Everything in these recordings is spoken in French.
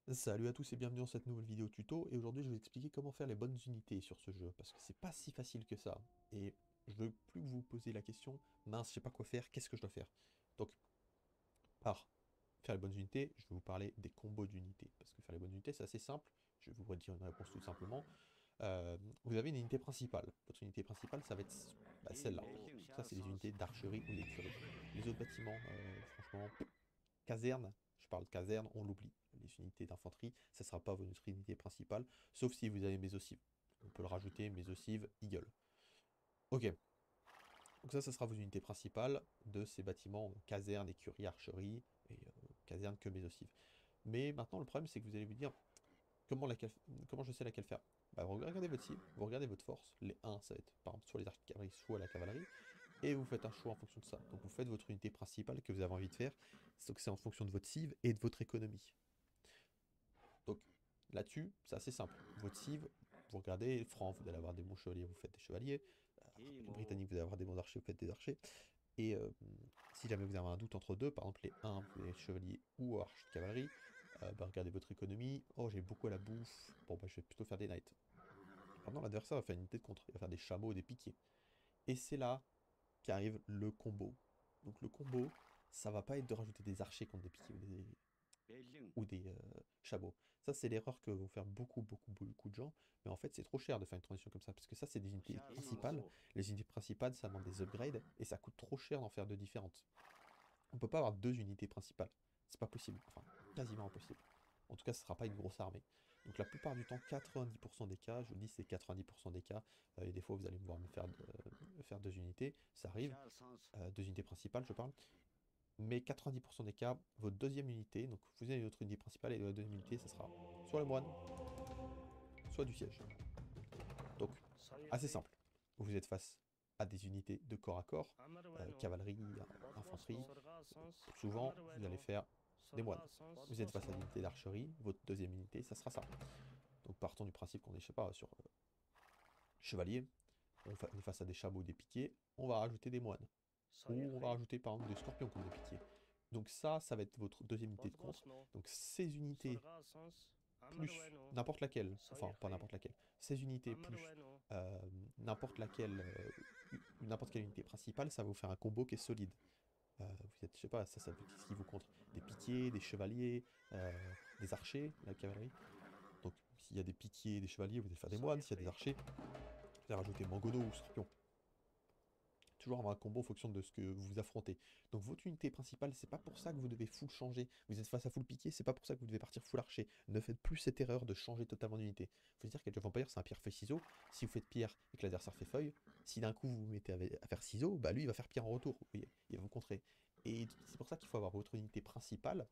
Salut à tous et bienvenue dans cette nouvelle vidéo tuto, et aujourd'hui je vais expliquer comment faire les bonnes unités sur ce jeu, parce que c'est pas si facile que ça, et je veux plus que vous posez la question, mince je sais pas quoi faire, qu'est-ce que je dois faire? Donc, par faire les bonnes unités, je vais vous parler des combos d'unités, parce que faire les bonnes unités c'est assez simple, je vais vous redire une réponse tout simplement. Vous avez une unité principale, votre unité principale ça va être celle-là, ça c'est les unités d'archerie ou d'écurie. Les autres bâtiments, franchement, caserne, je parle de caserne, on l'oublie. Les unités d'infanterie, ça ne sera pas votre unité principale, sauf si vous avez Mésosive. On peut le rajouter, Mésosive, Eagle. Ok, donc ça sera vos unités principales de ces bâtiments, caserne, écurie, archerie, et caserne que Mésosive. Mais maintenant, le problème, c'est que vous allez vous dire, comment, comment je sais laquelle faire? Bah, vous regardez votre cible, vous regardez votre force, les 1, ça va être par exemple soit les artilleries, soit la cavalerie, et vous faites un choix en fonction de ça. Donc vous faites votre unité principale que vous avez envie de faire, donc c'est en fonction de votre cive et de votre économie. Donc là-dessus, c'est assez simple. Votre cive, vous regardez, franc, vous allez avoir des bons chevaliers, vous faites des chevaliers. Britannique, vous allez avoir des bons archers, vous faites des archers. Et si jamais vous avez un doute entre deux, par exemple les 1, vous avez chevalier ou archer de cavalerie, bah, regardez votre économie. Oh, j'ai beaucoup à la bouffe. Bon, bah, je vais plutôt faire des knights. Maintenant, l'adversaire va faire une unité de contre. Il va faire des chameaux, des piquiers. Et c'est là qu'arrive le combo. Donc le combo, ça va pas être de rajouter des archers contre des piquiers ou des chameaux. Ça, c'est l'erreur que vont faire beaucoup de gens. Mais en fait, c'est trop cher de faire une transition comme ça. Parce que ça, c'est des unités principales. Les unités principales, ça demande des upgrades. Et ça coûte trop cher d'en faire deux différentes. On peut pas avoir deux unités principales. C'est pas possible. Enfin, quasiment impossible. En tout cas, ce sera pas une grosse armée. Donc la plupart du temps, 90% des cas, je vous le dis, c'est 90% des cas, et des fois vous allez me voir me faire deux unités, ça arrive, deux unités principales je parle, mais 90% des cas, votre deuxième unité, donc vous avez votre unité principale et la deuxième unité, ça sera soit le moine, soit du siège. Donc, assez simple. Vous êtes face à des unités de corps à corps, cavalerie, infanterie. Souvent, vous allez faire des moines. Vous êtes face à des unités d'archerie, votre deuxième unité, ça sera ça. Donc partons du principe qu'on est, je sais pas, sur chevalier, on est face à des chameaux, des piquiers, on va rajouter des moines. Ou on va rajouter par exemple des scorpions comme des piquiers. Donc ça va être votre deuxième unité de contre. Donc ces unités plus n'importe laquelle, enfin pas n'importe laquelle, ces unités plus n'importe laquelle, n'importe quelle unité principale, ça va vous faire un combo qui est solide. Vous êtes, je sais pas, ça peut ce qui vous contre des piquiers, des chevaliers, des archers, la cavalerie. Donc s'il y a des piquiers, des chevaliers, vous allez faire des moines, s'il y a des archers, vous allez rajouter Mangono ou Scorpion. Toujours avoir un combo en fonction de ce que vous affrontez. Donc votre unité principale, c'est pas pour ça que vous devez full changer. Vous êtes face à full piqué, c'est pas pour ça que vous devez partir full archer. Ne faites plus cette erreur de changer totalement d'unité. Faut se dire qu'Age of Empires, c'est un pierre feuille ciseaux. Si vous faites pierre et que l'adversaire fait feuille, si d'un coup vous vous mettez à faire ciseaux, bah lui il va faire pierre en retour. Vous voyez, il va vous contrer. Et c'est pour ça qu'il faut avoir votre unité principale,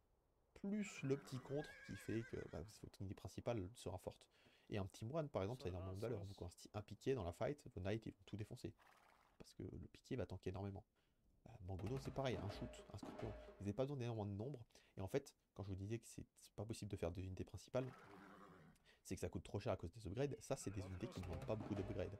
plus le petit contre qui fait que bah, votre unité principale sera forte. Et un petit moine, par exemple, ça a énormément de valeur. Vous commencez un piqué dans la fight, vos knights ils vont tout défoncer parce que le piqué va tanker énormément. Mangono, c'est pareil, un shoot, un scorpion. Vous n'avez pas besoin d'énormément de nombre. Et en fait, quand je vous disais que c'est pas possible de faire deux unités principales, c'est que ça coûte trop cher à cause des upgrades. Ça, c'est des unités qui ne demandent pas beaucoup d'upgrades.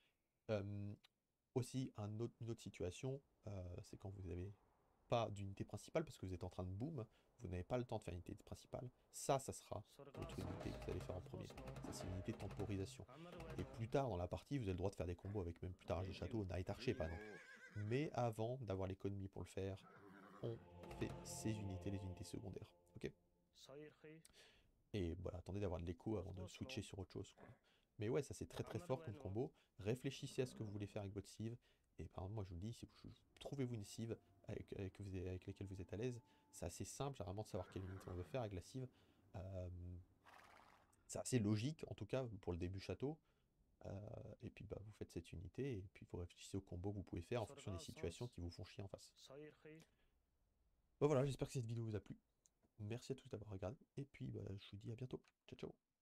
Euh, Aussi, une autre situation, c'est quand vous n'avez pas d'unité principale parce que vous êtes en train de boom, vous n'avez pas le temps de faire une unité principale. Ça sera votre unité que vous allez faire en premier. Ça, c'est une unité de temporisation. Et plus tard dans la partie, vous avez le droit de faire des combos avec même plus tard des châteaux, Night Archer par exemple. Mais avant d'avoir l'économie pour le faire, on fait ces unités, les unités secondaires. Ok? Et voilà, attendez d'avoir de l'écho avant de switcher sur autre chose, quoi. Mais ouais, ça c'est très fort comme combo. Réfléchissez à ce que vous voulez faire avec votre cive. Et par exemple, moi je vous le dis, si vous trouvez-vous une cive avec laquelle vous êtes à l'aise, c'est assez simple, généralement de savoir quelle unité on veut faire avec la cive. Euh, c'est assez logique, en tout cas pour le début château. Et puis bah, vous faites cette unité, et puis vous réfléchissez au combo que vous pouvez faire en fonction des situations qui vous font chier en face. Bon voilà, j'espère que cette vidéo vous a plu. Merci à tous d'avoir regardé, et puis bah, je vous dis à bientôt. Ciao ciao.